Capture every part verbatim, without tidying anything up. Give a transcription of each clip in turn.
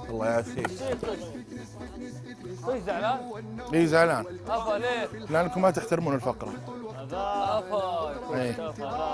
الله يعافيك. ايش زعلان؟ اي زعلان. افا ليه؟ لانكم ما تحترمون الفقره. افا ايه.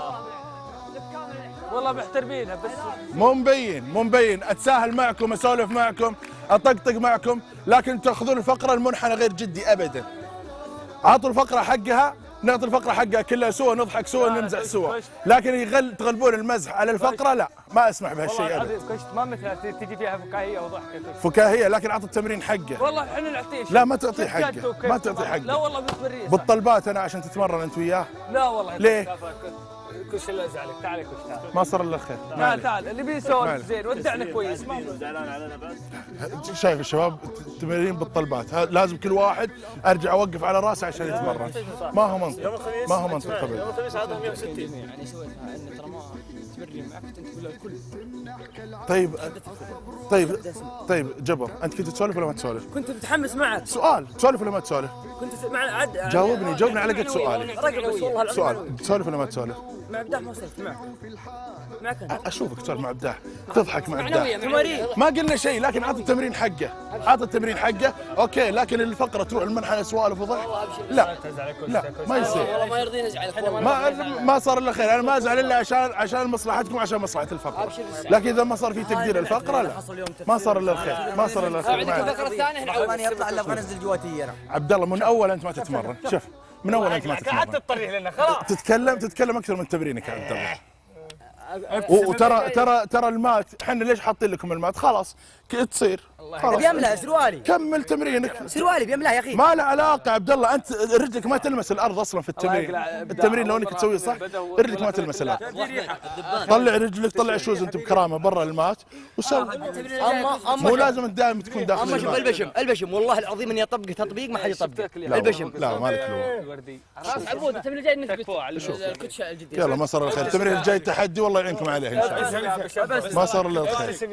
والله محترمينها بس مو مبين مو مبين اتساهل معكم اسولف معكم اطقطق معكم، لكن تاخذون الفقره المنحنى غير جدي ابدا. اعطوا الفقره حقها، نعطي الفقره حقها كلها سوا، نضحك سوا، نمزح سوا، لكن يغل تغلبون المزح على الفقره لا، ما اسمح بهالشيء ابدا. كشت ما مثل تجي فيها فكاهيه وضحكه. فكاهيه لكن اعطي التمرين حقه. والله احنا نعطيه. لا ما تعطيه حقه، ما تعطيه حقه. لا والله بتوريه. بالطلبات انا عشان تتمرن انت وياه. لا والله. ليه؟ كش اللي ازعلك، تعال كش تعال. ما صار الا الخير. تعال تعال اللي بيسولف زين ودعنا كويس. زعلان علينا بس. شايف الشباب التمرين بالطلبات، لازم كل واحد ارجع اوقف على راسه عشان يتمرن. ما هو منطق، ما هو منطق ابدا. يوم الخميس عطهم مئة وستين. يعني سويتها ان ترى ما تبري معك انت ولا الكل. طيب طيب طيب جبر، انت كنت تسولف ولا ما تسولف؟ كنت متحمس معك. سؤال، تسولف ولا ما تسولف؟ كنت مع عد جاوبني جاوبني على قد سؤالي. رقم بس والله سؤال، تسولف ولا ما تسولف؟ مع بداح ما صرت معك. معك انت. اشوفك تسولف مع بداح، تضحك مع بداح. تمارين. ما قلنا شيء، لكن عطى التمرين حقه، عطى التمرين حقه، اوكي، لكن الفقره تروح المنحنى سوالف وضحك. لا لا ما يصير. والله ما يرضيني ازعلك. ما ما صار الا خير، انا ما ازعل الا عشان عشان مصلحتكم وعشان مصلحه الفقره، لكن اذا ما صار في تقدير الفقره لا، ما صار الا الخير، ما صار الا الخير. الفقره الثانيه نعود يطلع الا ابغى انزل جواتي انا. عبد الله من اول انت ما تتمرن، شوف من اول انت ما تتمرن. قعدت تطريه لنا خلاص. تتكلم تتكلم اكثر من تمرينك يا عبد الله. وترى ترى ترى المات، احنا ليش حاطين لكم المات؟ خلاص تصير خلاص. بيملأ سروالي. كمل تمرينك. سروالي بيملأ يا اخي. ما له علاقه عبد الله، انت رجلك ما تلمس الارض اصلا في التمرين. التمرين لو انك تسويه صح رجلك ما تلمس الارض. طلع رجلك، طلع شوز انت بكرامه برا المات وسوي. اما مو لازم دائما تكون داخل اما شوف المات. البشم البشم والله العظيم اني اطبق تطبيق ما حد يطبق. لا البشم. لا مالك لو. وردي. خلاص عبود التمرين الجاي نثبت الكوتش الجديد. يلا ما صار الخير، التمرين الجاي تحدي والله يعينكم عليه ان شاء الله. ما صار الا الخير.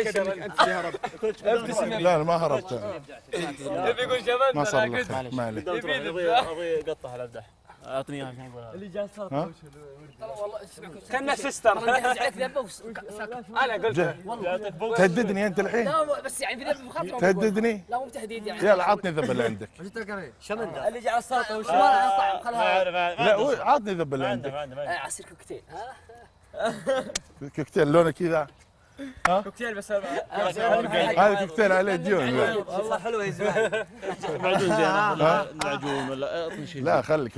لا ما هربت. يقول شباب ما صار الا الخير، ما عليه. ابغي ابغي اقطع على الابداح. اعطني اياها عشان اقولها. اللي جالس ها؟ كنا سيستر. عليك ذبه انا قلت تهددني انت الحين؟ لا بس يعني في ذبه بخاف. تهددني؟ لا مو تهديد يعني. يلا عطني الذبه اللي عندك. شمندة اللي جعل السلطه وش ما طعم خلها. لا هو عطني الذبه اللي ما عنده عندك. ما عنده. عصير كوكتيل. كوكتيل لونه كذا. ها؟ كوكتيل بس هذا كوكتيل عليه ديون. والله حلوه يا زلمه. معجون زين ولا معجون ولا اعطني شيء. لا خليك.